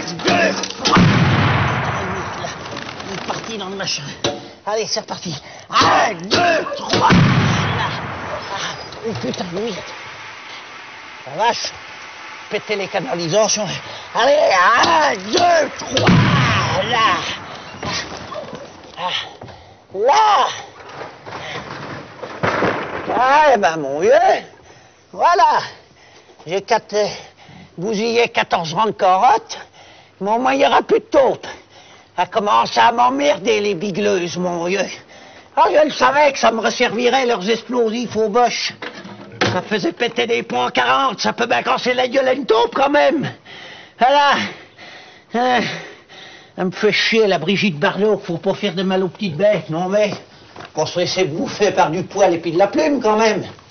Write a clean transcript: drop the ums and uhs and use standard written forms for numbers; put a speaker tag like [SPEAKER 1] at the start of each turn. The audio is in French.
[SPEAKER 1] deux, trois. Il est parti dans le machin. Allez, c'est reparti. 1, 2, 3. Là. Oh putain, oui. La vache. Péter les canalisations. Allez, 1, 2, 3. Là. Là. Ah, ben mon vieux. Voilà. J'ai bousillé 14 rangs de carottes. Mais au moins, il n'y aura plus de taupe. Elle commence à m'emmerder, les bigleuses, mon vieux. Ah, je le savais que ça me resservirait leurs explosifs aux boches. Ça faisait péter des points 40, ça peut bien casser la gueule à une taupe, quand même. Voilà. Elle me fait chier, la Brigitte Bardot, faut pas faire de mal aux petites bêtes, non mais... Qu'on se laisser bouffer par du poil et puis de la plume, quand même.